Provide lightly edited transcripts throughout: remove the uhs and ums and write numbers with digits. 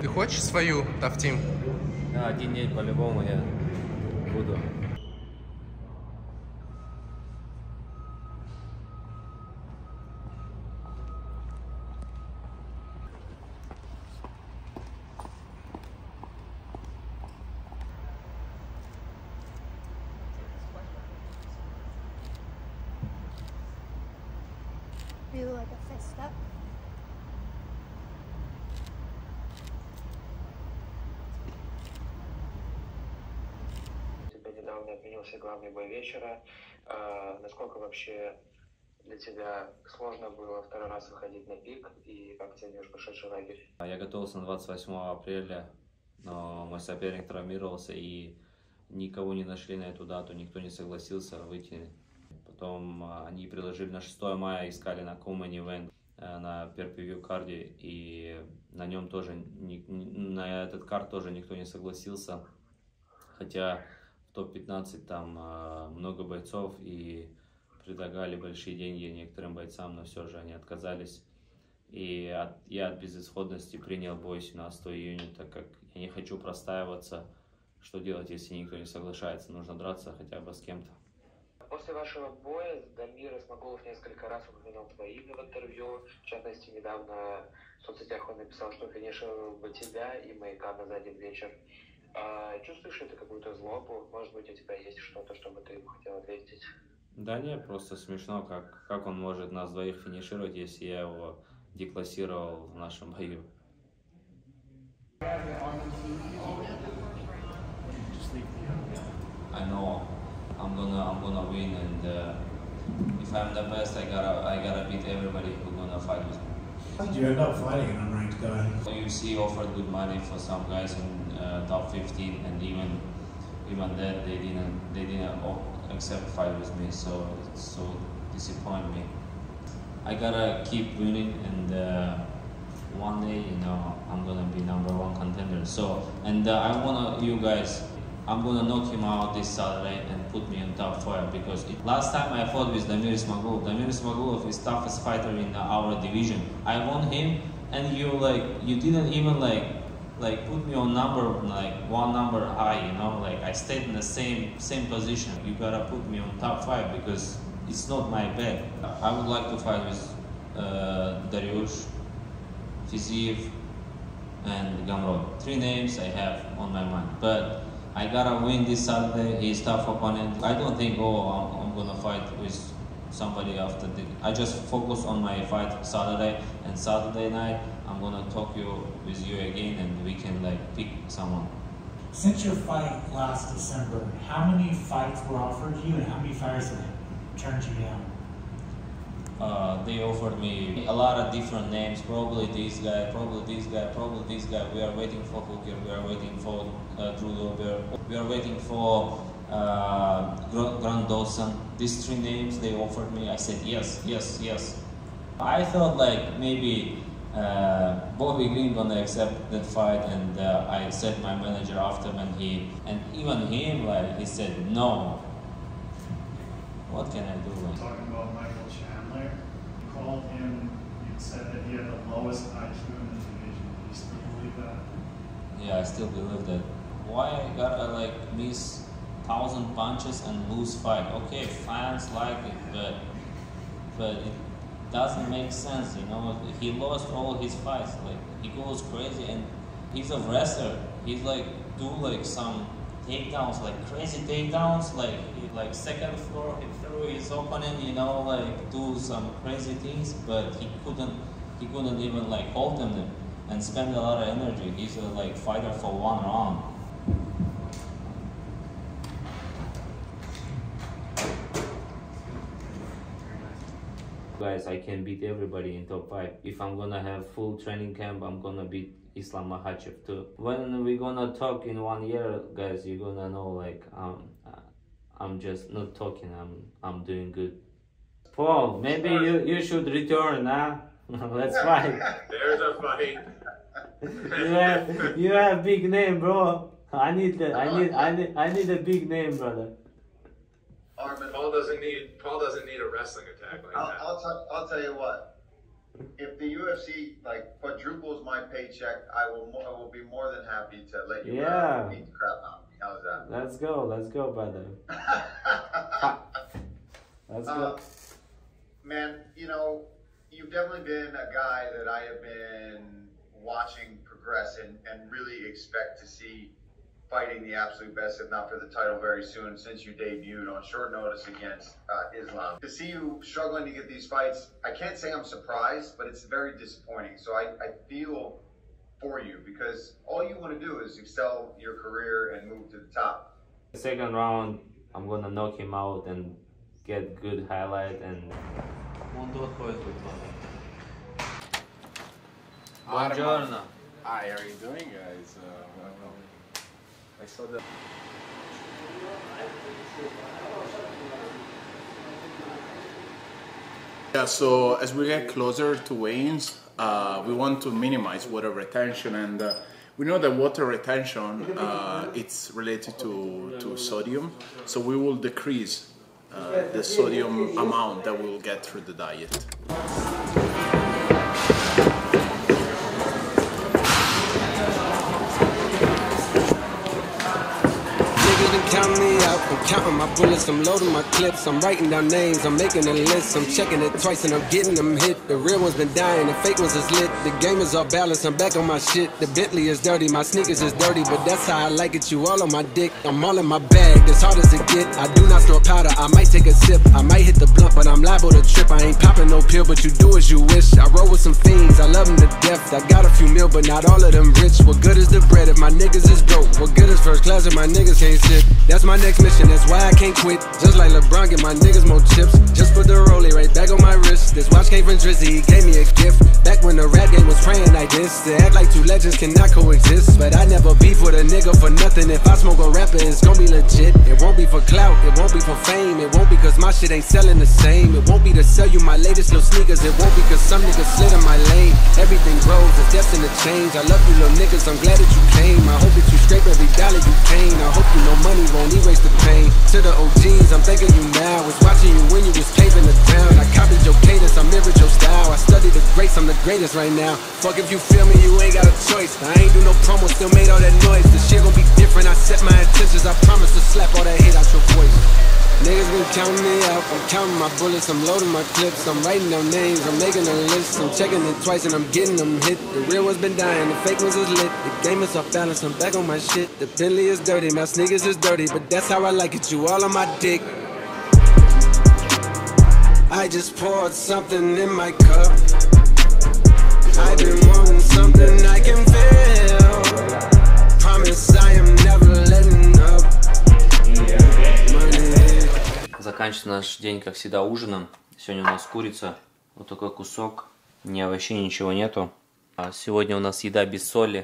хочешь свою Tough Team? Да, один день по-любому я буду. Do like a fist up. У тебя недавно отменился главный бой вечера. Насколько вообще для тебя сложно было второй раз выходить на пик и как оцениваешь прошедший лагерь? Я готовился на 28 апреля, но мой соперник травмировался и никого не нашли на эту дату, никто не согласился выйти. Потом они предложили на 6 мая, искали на Common Event, на Per-Per-View карде, и на нем тоже, на этот карт тоже никто не согласился. Хотя в топ-15 там много бойцов и предлагали большие деньги некоторым бойцам, но все же они отказались. И я от безысходности принял бой 17 июня, так как я не хочу простаиваться. Что делать, если никто не соглашается? Нужно драться хотя бы с кем-то. После вашего боя Дамир Исмагулов несколько раз упомянул твое имя в интервью. В частности, недавно в соцсетях он написал, что финишировал бы тебя и Маяка за один вечер. Чувствуешь это какую-то злобу? Может быть, у тебя есть что-то, что бы ты ему хотел ответить? Да нет, просто смешно, как он может нас двоих финишировать, если я его деклассировал в нашем бою. I know I'm gonna win, and if I'm the best, I gotta beat everybody who's gonna fight with me. How did you end up fighting an unranked guy? UFC offered good money for some guys in top 15, and even that they didn't accept fight with me. So it's so disappointing me. I gotta keep winning, and one day, you know, I'm gonna be #1 contender. So, and I wanna you guys. I'm gonna knock him out this Saturday and put me in top 5 because last time I fought with Damir Ismagulov. Damir Ismagulov is toughest fighter in our division. I won him, and you didn't even like put me on one number high. You know, like I stayed in the same position. You gotta put me on top 5 because it's not my bag. I would like to fight with Dariush, Fiziev, and Gamrot. 3 names I have on my mind, but I gotta win this Saturday. He's tough opponent. I don't think, I'm gonna fight with somebody after this. I just focus on my fight Saturday, and Saturday night I'm gonna talk with you again, and we can pick someone. Since your fight last December, how many fights were offered you and how many fighters have turned you down? They offered me a lot of different names, probably this guy, probably this guy, probably this guy. We are waiting for Hooker, we are waiting for Drew Dober, we are waiting for Grant Dawson. These 3 names they offered me, I said yes, yes, yes. I thought maybe Bobby Green gonna accept that fight, and I said my manager after, and even him, he said no. What can I do? Talking about Michael Chandler, you called him, you said that he had the lowest IQ in the division. Do you still believe that? Yeah, I still believe that. Why I gotta miss 1,000 punches and lose fight? Okay, fans like it, but it doesn't make sense, you know. He lost all his fights. He goes crazy, and he's a wrestler. He's do some takedowns, crazy takedowns, second floor, he threw his opponent, you know, do some crazy things, but he couldn't even hold them and spend a lot of energy. He's a fighter for 1 round. Guys, I can beat everybody in top 5. If I'm gonna have full training camp, I'm gonna beat Islam Makhachev too. When we're gonna talk in 1 year, guys, you're gonna know I'm just not talking, I'm doing good. Paul, maybe you should return, huh? Let's fight. There's a fight. You have big name, bro. I need a big name, brother. Paul doesn't need a wrestling attack like that. I'll tell you what. if the UFC like quadruples my paycheck, I will be more than happy to let you beat the crap out of me. How's that? Let's go, brother. Let's go. Man, you know, you've definitely been a guy that I have been watching progress and really expect to see fighting the absolute best, if not for the title, very soon, since you debuted on short notice against Islam. To see you struggling to get these fights, I can't say I'm surprised, but it's very disappointing. So I feel for you, because all you want to do is excel your career and move to the top. The second round, I'm gonna knock him out and get good highlight and... Buongiorno. Hi, how are you doing, guys? I saw that. Yeah, so as we get closer to weigh-ins, we want to minimize water retention, and we know that water retention it's related to sodium, so we will decrease the sodium amount that we'll get through the diet. Count me out, I'm counting my bullets, I'm loading my clips, I'm writing down names, I'm making a list, I'm checking it twice and I'm getting them hit. The real ones been dying, the fake ones is lit, the game is off balance, I'm back on my shit. The Bentley is dirty, my sneakers is dirty, but that's how I like it, you all on my dick. I'm all in my bag, as hard as it get, I do not store powder, I might take a sip, I might hit the blunt, but I'm liable to trip. I ain't popping no pill, but you do as you wish. I roll with some fiends, I love them to death, I got a few mil, but not all of them rich. What good is the bread if my niggas is broke? What good is first class if my niggas can't sit? That's my next mission, that's why I can't quit. Just like LeBron, get my niggas more chips. Just put the rollie right back on my wrist. This watch came from Drizzy, he gave me a gift. Back when the rap game was praying like this. To act like two legends cannot coexist. But I never beef with a nigga for nothing. If I smoke a rapper, it's gon' be legit. It won't be for clout, it won't be for fame. It won't be cause my shit ain't selling the same. It won't be to sell you my latest little sneakers. It won't be cause some niggas slid in my lane. Everything grows, it's destined to change. I love you little niggas, I'm glad that you came. I hope that you scrape every dollar you came. I hope you know money won't erase the pain. To the OGs, I'm thanking you now. Was watching you when you was paving the town. I copied your cadence, I mirrored your style. I studied the greats, I'm the greatest right now. Fuck if you feel me, you ain't got a choice. I ain't do no promo, still made all that noise. The shit gon' be different, I set my intentions. I promise to slap all that hate out your voice. Niggas been counting me out, I'm counting my bullets, I'm loading my clips, I'm writing down names, I'm making a list, I'm checking it twice and I'm getting them hit. The real ones been dying, the fake ones is lit, the game is off balance, I'm back on my shit. The Bentley is dirty, my sneakers is dirty, but that's how I like it, you all on my dick. I just poured something in my cup, I've been wanting something I can feel, promise I am never letting up. Заканчивается наш день, как всегда, ужином. Сегодня у нас курица, вот такой кусок, ни овощей, ничего нету. Сегодня у нас еда без соли,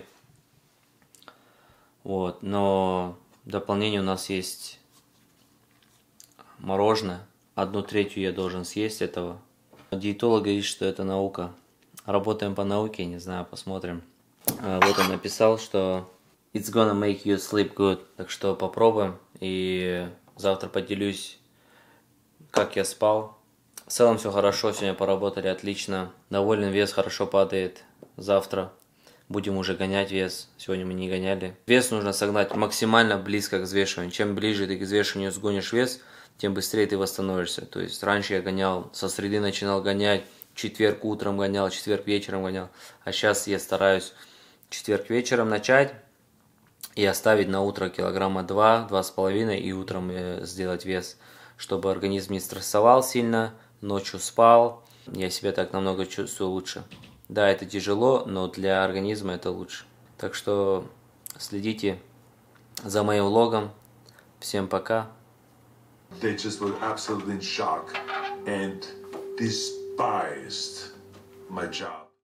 вот, но в дополнение у нас есть мороженое. 1/3 я должен съесть этого. Диетолог говорит, что это наука. Работаем по науке, не знаю, посмотрим. Вот он написал, что it's gonna make you sleep good. Так что попробуем и завтра поделюсь, как я спал. В целом все хорошо, сегодня поработали отлично. Доволен, вес хорошо падает. Завтра будем уже гонять вес. Сегодня мы не гоняли. Вес нужно согнать максимально близко к взвешиванию. Чем ближе ты к взвешиванию сгонишь вес, тем быстрее ты восстановишься. То есть раньше я гонял, со среды начинал гонять, четверг утром гонял, четверг вечером гонял. А сейчас я стараюсь четверг вечером начать и оставить на утро килограмма 2-2,5 и утром сделать вес, чтобы организм не стрессовал сильно, ночью спал. Я себя так намного чувствую лучше. Да, это тяжело, но для организма это лучше. Так что следите за моим влогом. Всем пока. They just were absolutely in shock and despised my job.